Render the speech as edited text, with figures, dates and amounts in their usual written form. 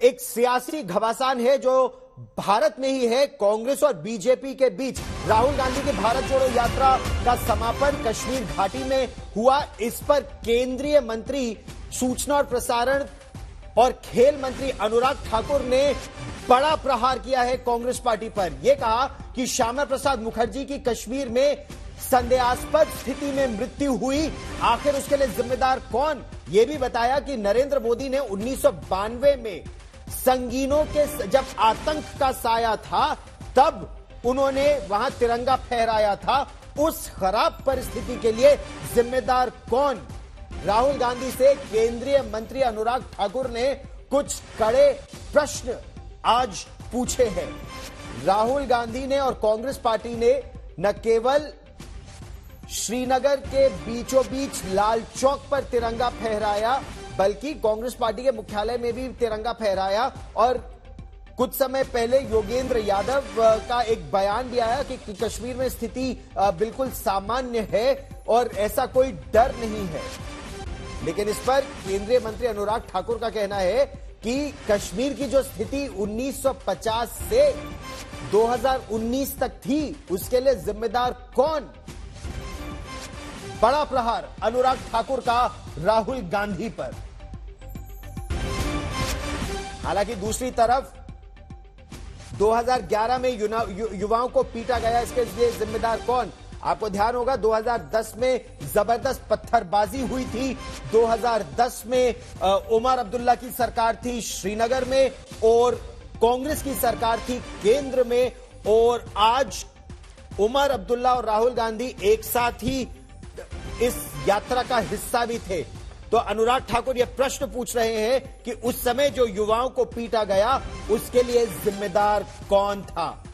एक सियासी घमासान है जो भारत में ही है। कांग्रेस और बीजेपी के बीच राहुल गांधी की भारत जोड़ो यात्रा का समापन कश्मीर घाटी में हुआ। इस पर केंद्रीय मंत्री सूचना और प्रसारण और खेल मंत्री अनुराग ठाकुर ने बड़ा प्रहार किया है कांग्रेस पार्टी पर। यह कहा कि श्यामा प्रसाद मुखर्जी की कश्मीर में संदेहास्पद स्थिति में मृत्यु हुई, आखिर उसके लिए जिम्मेदार कौन। यह भी बताया कि नरेंद्र मोदी ने 1992 में संगीनों के जब आतंक का साया था तब उन्होंने वहां तिरंगा फहराया था। उस खराब परिस्थिति के लिए जिम्मेदार कौन। राहुल गांधी से केंद्रीय मंत्री अनुराग ठाकुर ने कुछ कड़े प्रश्न आज पूछे हैं। राहुल गांधी ने और कांग्रेस पार्टी ने न केवल श्रीनगर के बीचों बीच लाल चौक पर तिरंगा फहराया बल्कि कांग्रेस पार्टी के मुख्यालय में भी तिरंगा फहराया। और कुछ समय पहले योगेंद्र यादव का एक बयान भी आया कि कश्मीर में स्थिति बिल्कुल सामान्य है और ऐसा कोई डर नहीं है। लेकिन इस पर केंद्रीय मंत्री अनुराग ठाकुर का कहना है कि कश्मीर की जो स्थिति 1950 से 2019 तक थी उसके लिए जिम्मेदार कौन। बड़ा प्रहार अनुराग ठाकुर का राहुल गांधी पर। हालांकि दूसरी तरफ 2011 में युवाओं को पीटा गया, इसके लिए जिम्मेदार कौन। आपको ध्यान होगा 2010 में जबरदस्त पत्थरबाजी हुई थी। 2010 में उमर अब्दुल्ला की सरकार थी श्रीनगर में और कांग्रेस की सरकार थी केंद्र में, और आज उमर अब्दुल्ला और राहुल गांधी एक साथ ही इस यात्रा का हिस्सा भी थे। तो अनुराग ठाकुर यह प्रश्न पूछ रहे हैं कि उस समय जो युवाओं को पीटा गया उसके लिए जिम्मेदार कौन था।